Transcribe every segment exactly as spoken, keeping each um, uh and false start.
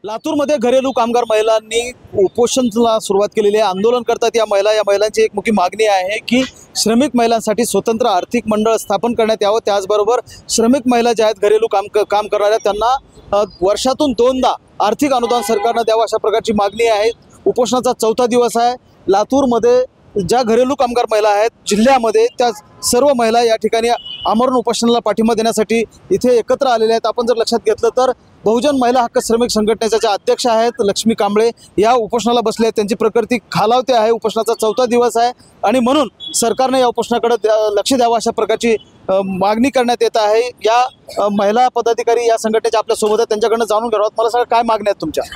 लातूरमध्ये घरेलू कामगार महिलांनी उपोषणाला सुरुवात केलेली आहे। आंदोलन करतात या महिला। या महिलांची एक मुख्य मागणी आहे की श्रमिक महिलांसाठी स्वतंत्र आर्थिक मंडळ स्थापन करण्यात यावं। त्याचबरोबर श्रमिक महिला ज्या आहेत घरेलू काम काम करणाऱ्या त्यांना वर्षातून दोनदा आर्थिक अनुदान सरकारनं द्यावं अशा प्रकारची मागणी आहे। उपोषणाचा चौथा दिवस आहे। लातूरमध्ये ज्या घरेलू कामगार महिला आहेत जिल्ह्यामध्ये त्या सर्व महिला या ठिकाणी आमरण उपोषणाला पाठिंबा देण्यासाठी इथे एकत्र आलेल्या आहेत। आपण जर लक्षात घेतलं तर बहुजन महिला हक्क श्रमिक संघटनेच्या ज्या अध्यक्ष आहेत लक्ष्मी कांबळे या उपोषणाला बसले आहेत। त्यांची प्रकृती खालावते आहे। उपोषणाचा चौथा दिवस आहे आणि म्हणून सरकारने या उपोषणाकडे लक्ष द्यावं अशा प्रकारची मागणी करण्यात येत आहे। या महिला पदाधिकारी या संघटनेच्या आपल्या सोबत आहेत, त्यांच्याकडनं जाणून घ्यावं। मला सगळं काय मागण्या आहेत तुमच्या?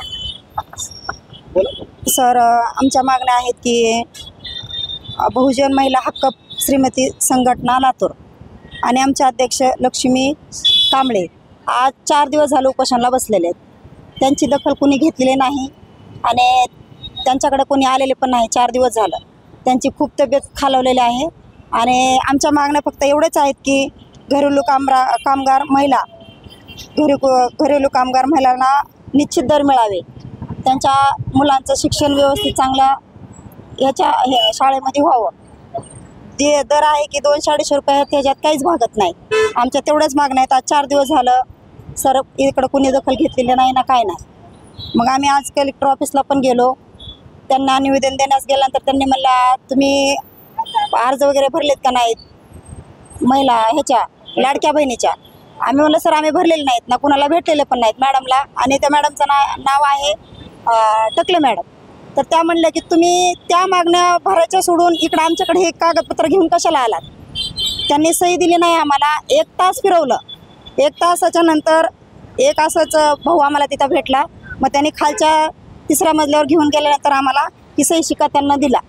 सर, आमच्या मागण्या आहेत की बहुजन महिला हक्क श्रीमती संघटना लातूर आणि आमचे अध्यक्ष लक्ष्मी कांबळे आज चार दिवस झाले उपोषणाला बसलेले आहेत। त्यांची दखल कोणी घेतलेली नाही आणि त्यांच्याकडे कोणी आलेले पण नाही। चार दिवस झालं त्यांची खूप तब्येत खालावलेली आहे आणि आमच्या मागण्या फक्त एवढेच आहेत की घरेलू कामरा कामगार महिला घरे घरेलू कामगार महिलांना निश्चित दर मिळावे, त्यांच्या मुलांचं शिक्षण व्यवस्थित चांगल्या ह्याच्या शाळेमध्ये व्हावं। जे दर आहे की दोनशे अडीचशे रुपये त्याच्यात काहीच भागत नाही। आमच्या तेवढ्याच मागण्या आहेत। आज चार दिवस झालं सर इकडं कोणी दखल घेतलेली नाही ना काय नाही। मग आम्ही आज कलेक्टर ऑफिसला पण गेलो, त्यांना निवेदन देण्यास गेल्यानंतर त्यांनी म्हणला तुम्ही अर्ज वगैरे भरलेत का नाहीत महिला ह्याच्या लाडक्या बहिणीच्या। आम्ही म्हणलं सर आम्ही भरलेले नाहीत ना, कुणाला भेटलेले पण नाहीत मॅडमला आणि त्या मॅडमचं ना नाव आहे टकले मॅडम। तर त्या म्हणल्या की तुम्ही त्या मागण्या भरायच्या सोडून इकडं आमच्याकडे हे कागदपत्र घेऊन कशाला आलात? त्यांनी सही दिली नाही आम्हाला। एक तास फिरवलं, एक तासाच्या नंतर एक असंच भाऊ आम्हाला तिथं भेटला। मग त्यांनी खालच्या तिसऱ्या मजल्यावर घेऊन गेल्यानंतर आम्हाला ही सही शिक्का त्यांना दिला।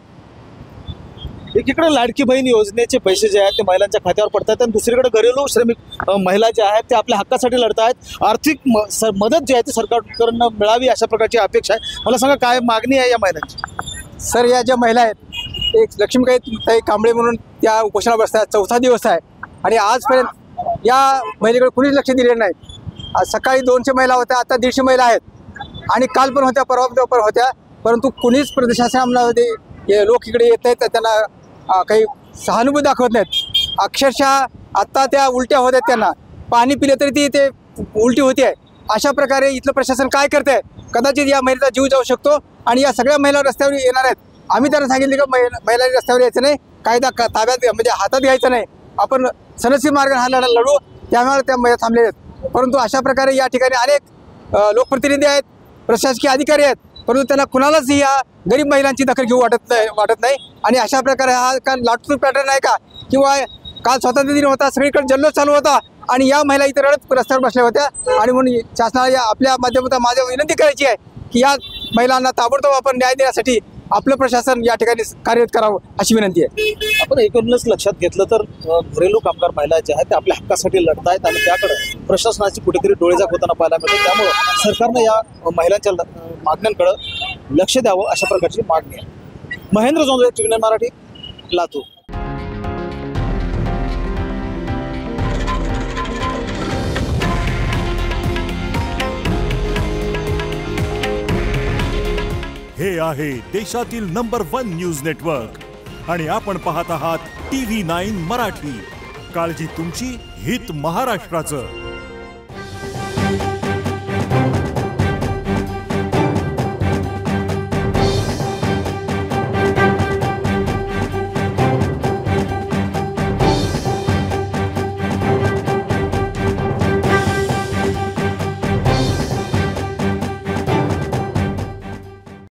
एकीकडे लाडकी बहीण योजनेचे पैसे जे आहेत ते महिलांच्या खात्यावर पडतात आणि दुसरीकडे घरेलू श्रमिक महिला ज्या आहेत ते आपल्या हक्कासाठी लढत आहेत। आर्थिक मदत जी आहे ती सरकारकडून मिळावी अशा प्रकारची अपेक्षा आहे। मला सांगा काय मागणी आहे या महिलांची? सर, या ज्या महिला आहेत एक लक्ष्मीताई कांबळे म्हणून त्या उपोषणाला बसतात। चौथा दिवस आहे आणि आजपर्यंत या महिलेकडे कुणीच लक्ष दिले नाही। सकाळी दोनशे महिला होत्या, आता दीडशे महिला आहेत आणि काल पण होत्या, परवा पण होत्या, परंतु कुणीच प्रशासनामध्ये लोक इकडे येत नाहीत, त्यांना काही सहानुभूती दाखवत नाहीत। अक्षरशः आत्ता त्या उलट्या होत्या, त्यांना पाणी पिले तरी ती ते उलटी होती आहे। अशा प्रकारे इथलं प्रशासन काय करत आहे? कदाचित या महिलेचा जीव जाऊ शकतो आणि या सगळ्या महिला रस्त्यावर येणार आहेत। आम्ही त्यांना सांगितले की महिला महिलांनी रस्त्यावर यायचं नाही, कायदा ताब्यात म्हणजे हातात घ्यायचा नाही, आपण सनसी मार्गाने हा लढा लढू, त्यामुळे त्या महिला थांबलेल्या आहेत। परंतु अशा प्रकारे या ठिकाणी अनेक लोकप्रतिनिधी आहेत, प्रशासकीय अधिकारी आहेत, परंतु त्यांना कुणालाच या गरीब महिलांची दखल घेऊ वाटत नाही वाटत नाही आणि अशा प्रकारे हा काल लातूर पॅटर्न आहे का? किंवा काल स्वातंत्र्य दिन होता, सगळीकडे जल्लोष चालू होता आणि या महिला इथे रडत रस्त्यावर बसल्या होत्या आणि म्हणून शासनाला या आपल्या माध्यमातून माझ्या विनंती करायची आहे की या महिलांना ताबडतोब आपण न्याय देण्यासाठी आपलं प्रशासन या ठिकाणी कार्यरत करावं अशी विनंती आहे। आपण एकूणच लक्षात घेतलं तर घरेलू कामगार महिला ज्या आहेत त्या आपल्या हक्कासाठी लढत आहेत आणि त्याकडे प्रशासनाची कुठेतरी डोळेझाक होताना पाहायला मिळते। त्यामुळे सरकारनं या महिलांच्या मागण्यांकडे लक्ष द्यावं अशा प्रकारची मागणी आहे। Mahendra Jondhale, TV nine Marathi, Latur. हे आहे देशातील नंबर वन न्यूज नेटवर्क आणि आपण पाहत आहात टीव्ही नाईन मराठी। काळजी तुमची, हित महाराष्ट्राचं।